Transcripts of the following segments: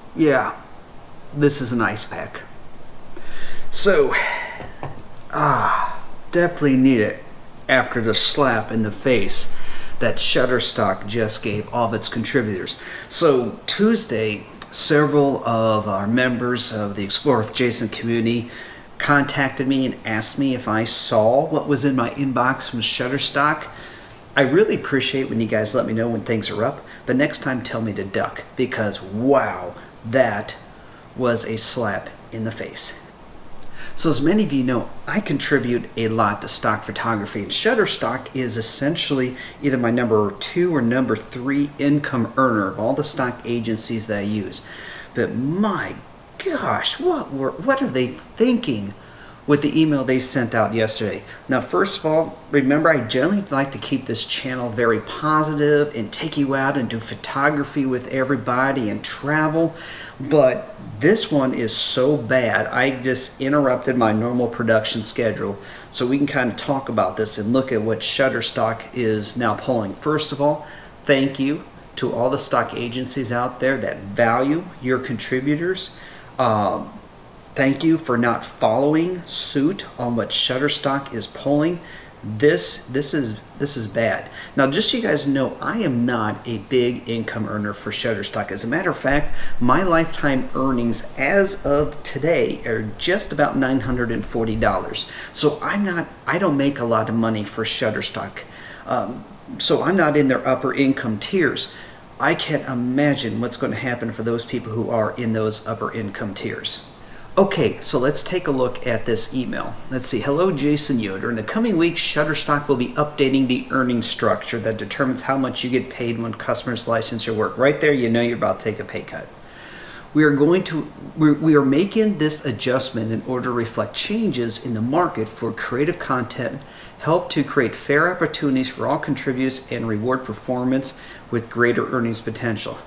Yeah, this is an ice pack. So, definitely need it after the slap in the face that Shutterstock just gave all of its contributors. So Tuesday, several of our members of the Explore with Jason community contacted me and asked me if I saw what was in my inbox from Shutterstock. I really appreciate when you guys let me know when things are up, but next time tell me to duck, because wow, that was a slap in the face. So as many of you know, I contribute a lot to stock photography, and Shutterstock is essentially either my number 2 or number 3 income earner of all the stock agencies that I use. But my gosh, what are they thinking with the email they sent out yesterday? Now, first of all, remember, I generally like to keep this channel very positive and take you out and do photography with everybody and travel, but this one is so bad, I just interrupted my normal production schedule so we can kind of talk about this and look at what Shutterstock is now pulling. First of all, thank you to all the stock agencies out there that value your contributors. Thank you for not following suit on what Shutterstock is pulling. This is bad. Now, just so you guys know, I am not a big income earner for Shutterstock. As a matter of fact, my lifetime earnings as of today are just about $940. So I don't make a lot of money for Shutterstock. So I'm not in their upper income tiers. I can't imagine what's going to happen for those people who are in those upper income tiers. Okay, so let's take a look at this email. Let's see. Hello, Jason Yoder. In the coming weeks, Shutterstock will be updating the earning structure that determines how much you get paid when customers license your work. Right there, you know you're about to take a pay cut. We are making this adjustment in order to reflect changes in the market for creative content, help to create fair opportunities for all contributors, and reward performance with greater earnings potential.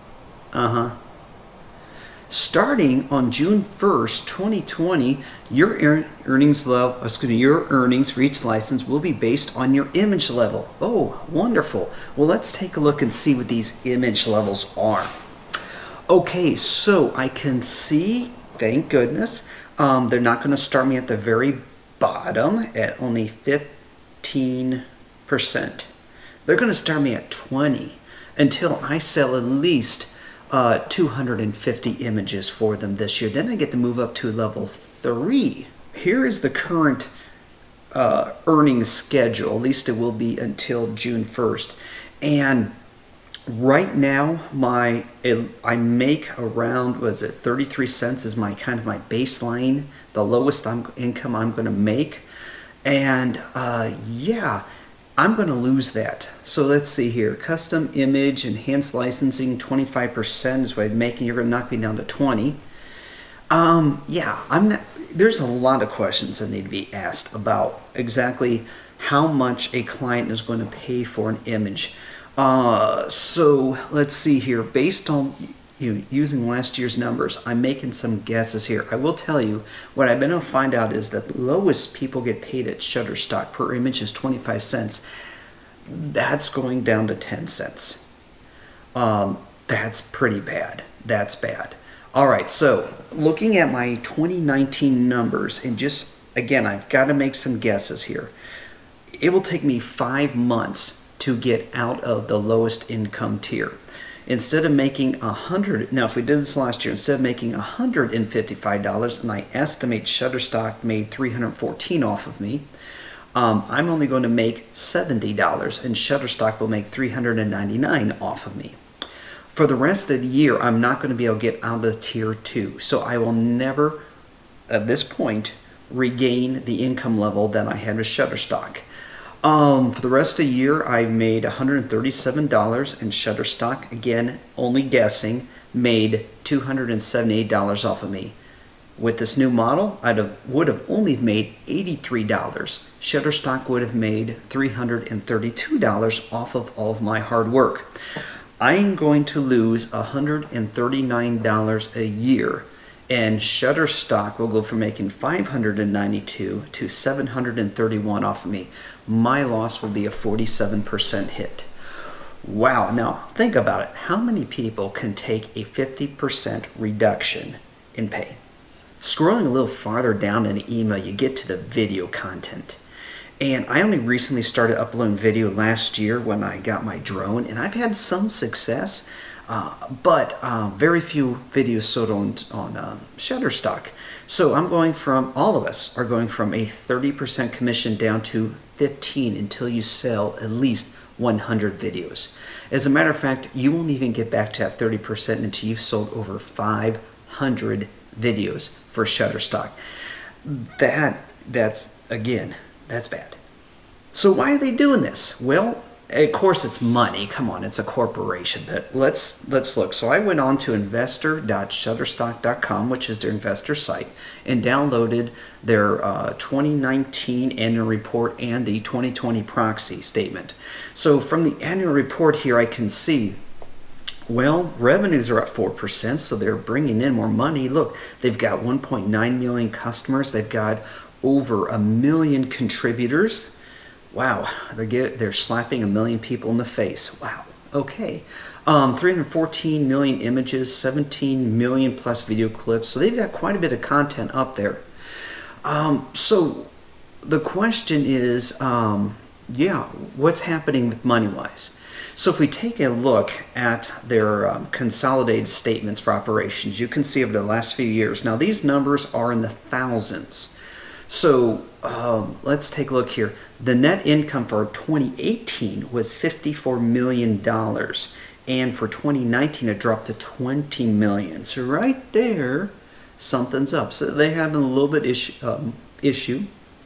Starting on June 1st, 2020, your earnings for each license will be based on your image level. Oh, wonderful. Well, let's take a look and see what these image levels are. Okay, so I can see, thank goodness, they're not going to start me at the very bottom at only 15%. They're going to start me at 20 until I sell at least 250 images for them this year. Then I get to move up to level 3. Here is the current earnings schedule. At least it will be until June 1st. And right now, I make around, 33 cents is my kind of my baseline, the lowest income I'm going to make. And yeah, I'm going to lose that. So let's see here. Custom image, enhanced licensing, 25% is what I'm making. You're going to knock me down to 20. Yeah, there's a lot of questions that need to be asked about exactly how much a client is going to pay for an image. So let's see here. Based on using last year's numbers, I'm making some guesses here. I will tell you what I've been able to find out is that the lowest people get paid at Shutterstock per image is 25 cents. That's going down to 10 cents. That's pretty bad. That's bad. All right, so looking at my 2019 numbers, and just again, I've got to make some guesses here. It will take me 5 months to get out of the lowest income tier. Instead of making $100, now if we did this last year, instead of making $155, and I estimate Shutterstock made $314 off of me, I'm only going to make $70, and Shutterstock will make $399 off of me. For the rest of the year, I'm not going to be able to get out of tier 2, so I will never, at this point, regain the income level that I had with Shutterstock. For the rest of the year, I made $137, and Shutterstock, again, only guessing, made $278 off of me. With this new model, would have only made $83. Shutterstock would have made $332 off of all of my hard work. I'm going to lose $139 a year, and Shutterstock will go from making $592 to $731 off of me. My loss will be a 47% hit. Wow, now think about it. How many people can take a 50% reduction in pay? Scrolling a little farther down in the email, you get to the video content. And I only recently started uploading video last year when I got my drone, and I've had some success, but very few videos sold on Shutterstock. So I'm going from, all of us are going from a 30% commission down to 15 until you sell at least 100 videos. As a matter of fact, you won't even get back to that 30% until you've sold over 500 videos for Shutterstock. That's bad. So why are they doing this? Well, of course it's money. Come on, it's a corporation. But let's look. So I went on to investor.shutterstock.com, which is their investor site, and downloaded their 2019 annual report and the 2020 proxy statement. So from the annual report here, I can see, well, revenues are up 4%, so they're bringing in more money. Look, they've got 1.9 million customers. They've got over 1 million contributors. Wow, they're slapping 1 million people in the face. Wow, okay. 314 million images, 17 million plus video clips. So they've got quite a bit of content up there. So the question is, what's happening money-wise? So if we take a look at their consolidated statements for operations, you can see over the last few years. Now these numbers are in the thousands. So let's take a look here. The net income for 2018 was $54 million, and for 2019 it dropped to $20 million. So right there, something's up. So they have a little bit issue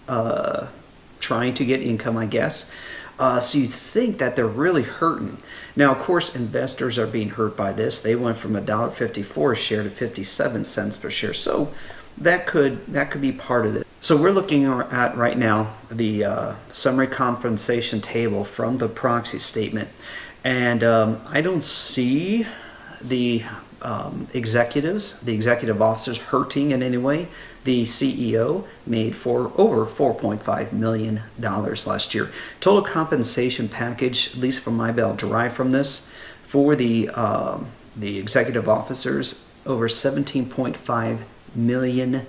trying to get income, I guess. So you think that they're really hurting. Now, of course, investors are being hurt by this. They went from $1.54 a share to 57 cents per share. So that could be part of it. So we're looking at right now the summary compensation table from the proxy statement, and I don't see the executives, the executive officers hurting in any way. The CEO made over $4.5 million last year. Total compensation package, at least from my belt, derived from this, for the executive officers, over $17.5 million.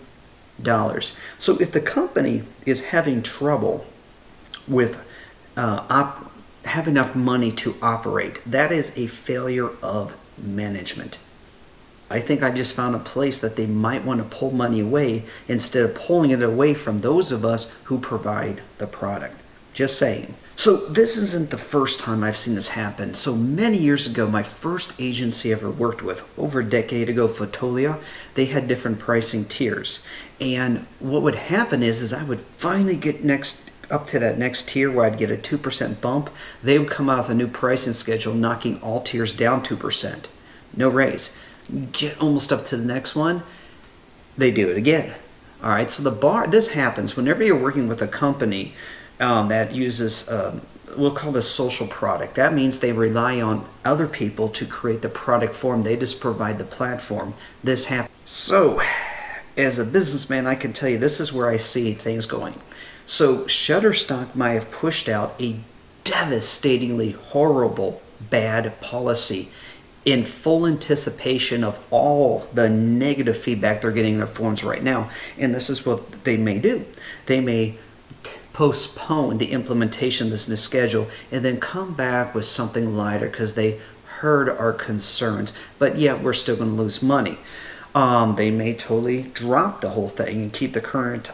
So if the company is having trouble with have enough money to operate, that is a failure of management. I think I just found a place that they might want to pull money away instead of pulling it away from those of us who provide the product. Just saying. So this isn't the first time I've seen this happen. So many years ago, my first agency I ever worked with, over a decade ago, Fotolia, they had different pricing tiers. And what would happen is I would finally get up to that next tier where I'd get a 2% bump. They would come out with a new pricing schedule, knocking all tiers down 2%. No raise. Get almost up to the next one, they do it again. All right, so this happens whenever you're working with a company that uses, we'll call this social product. That means they rely on other people to create the product for them. They just provide the platform. This happens. So, as a businessman, I can tell you this is where I see things going. So, Shutterstock might have pushed out a devastatingly horrible, bad policy in full anticipation of all the negative feedback they're getting in their forums right now. And this is what they may do. They may postpone the implementation of this new schedule and then come back with something lighter because they heard our concerns, but yet we're still going to lose money. They may totally drop the whole thing and keep the current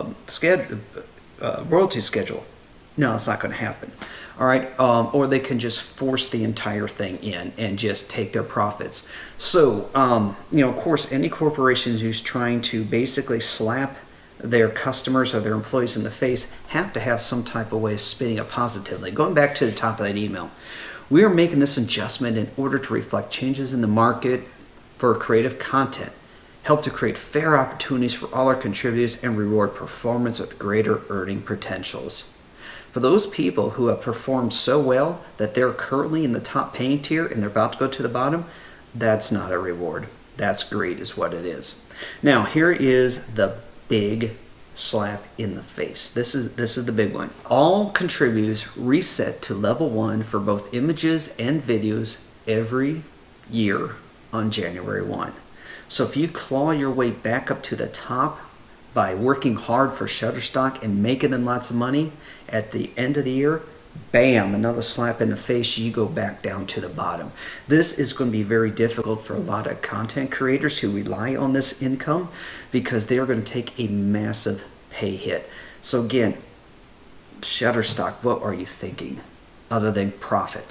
royalty schedule. No, it's not going to happen. All right, or they can just force the entire thing in and just take their profits. So, of course, any corporation who's trying to basically slap their customers or their employees in the face have to have some type of way of spinning it positively. Going back to the top of that email, we are making this adjustment in order to reflect changes in the market for creative content, help to create fair opportunities for all our contributors, and reward performance with greater earning potentials. For those people who have performed so well that they're currently in the top paying tier and they're about to go to the bottom, that's not a reward. That's greed is what it is. Now, here is the big slap in the face. This is the big one. All contributors reset to level 1 for both images and videos every year on January 1. So if you claw your way back up to the top by working hard for Shutterstock and making them lots of money, at the end of the year, bam, another slap in the face, you go back down to the bottom. This is going to be very difficult for a lot of content creators who rely on this income, because they are going to take a massive pay hit. So again, Shutterstock, what are you thinking other than profit?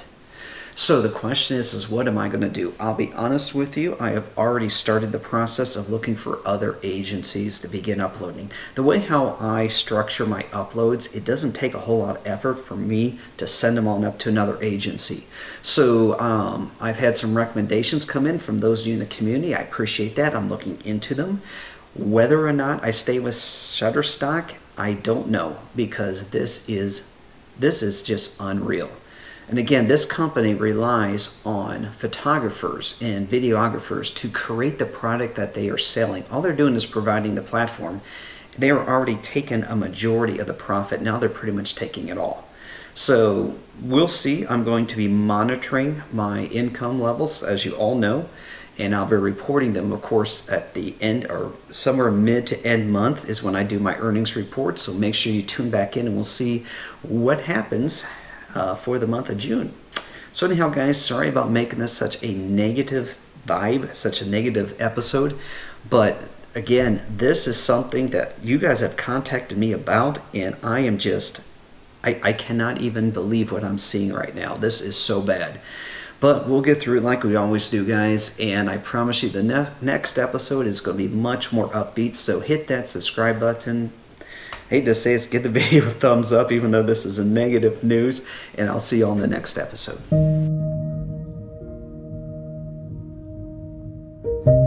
So the question is what am I going to do? I'll be honest with you, I have already started the process of looking for other agencies to begin uploading. The way how I structure my uploads, it doesn't take a whole lot of effort for me to send them on up to another agency. So I've had some recommendations come in from those of you in the community. I appreciate that. I'm looking into them. Whether or not I stay with Shutterstock, I don't know, because this is just unreal. And again, this company relies on photographers and videographers to create the product that they are selling. All they're doing is providing the platform. They are already taking a majority of the profit. Now they're pretty much taking it all. So we'll see. I'm going to be monitoring my income levels, as you all know, and I'll be reporting them, of course, at the end, or somewhere mid to end month is when I do my earnings report. So make sure you tune back in and we'll see what happens for the month of June. So anyhow, guys, sorry about making this such a negative vibe, such a negative episode, but again, this is something that you guys have contacted me about, and I am just, I cannot even believe what I'm seeing right now. This is so bad. But we'll get through it like we always do, guys, and I promise you the next episode is going to be much more upbeat, so hit that subscribe button. I hate to say it, give the video a thumbs up, even though this is a negative news, and I'll see you on the next episode.